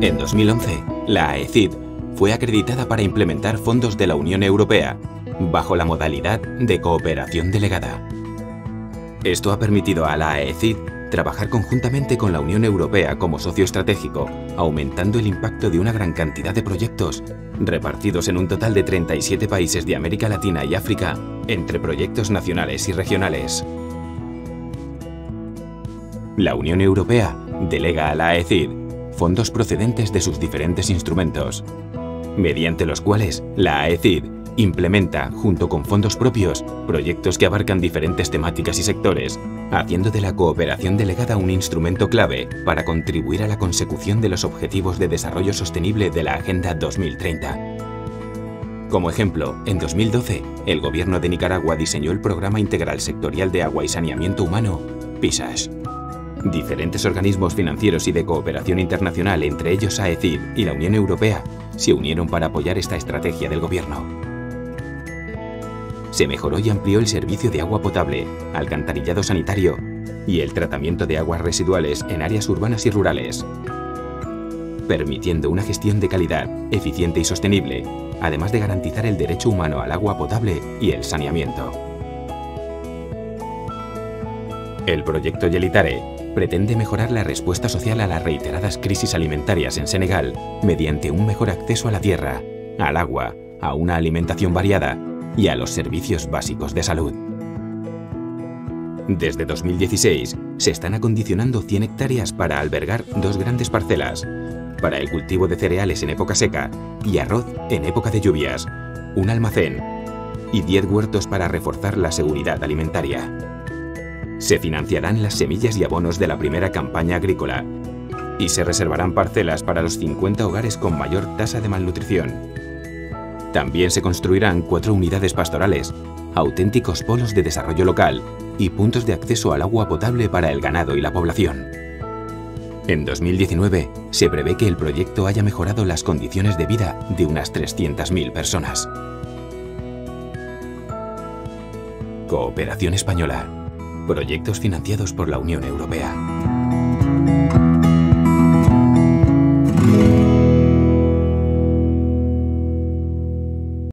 En 2011, la AECID fue acreditada para implementar fondos de la Unión Europea bajo la modalidad de cooperación delegada. Esto ha permitido a la AECID trabajar conjuntamente con la Unión Europea como socio estratégico, aumentando el impacto de una gran cantidad de proyectos repartidos en un total de 37 países de América Latina y África entre proyectos nacionales y regionales. La Unión Europea delega a la AECID fondos procedentes de sus diferentes instrumentos, mediante los cuales la AECID implementa, junto con fondos propios, proyectos que abarcan diferentes temáticas y sectores, haciendo de la cooperación delegada un instrumento clave para contribuir a la consecución de los Objetivos de Desarrollo Sostenible de la Agenda 2030. Como ejemplo, en 2012, el Gobierno de Nicaragua diseñó el Programa Integral Sectorial de Agua y Saneamiento Humano, PISAS. Diferentes organismos financieros y de cooperación internacional, entre ellos AECID y la Unión Europea, se unieron para apoyar esta estrategia del Gobierno. Se mejoró y amplió el servicio de agua potable, alcantarillado sanitario y el tratamiento de aguas residuales en áreas urbanas y rurales, permitiendo una gestión de calidad, eficiente y sostenible, además de garantizar el derecho humano al agua potable y el saneamiento. El proyecto Yelitare pretende mejorar la respuesta social a las reiteradas crisis alimentarias en Senegal mediante un mejor acceso a la tierra, al agua, a una alimentación variada y a los servicios básicos de salud. Desde 2016 se están acondicionando 100 hectáreas para albergar 2 grandes parcelas, para el cultivo de cereales en época seca y arroz en época de lluvias, un almacén y 10 huertos para reforzar la seguridad alimentaria. Se financiarán las semillas y abonos de la primera campaña agrícola y se reservarán parcelas para los 50 hogares con mayor tasa de malnutrición. También se construirán 4 unidades pastorales, auténticos polos de desarrollo local y puntos de acceso al agua potable para el ganado y la población. En 2019 se prevé que el proyecto haya mejorado las condiciones de vida de unas 300.000 personas. Cooperación española. Proyectos financiados por la Unión Europea.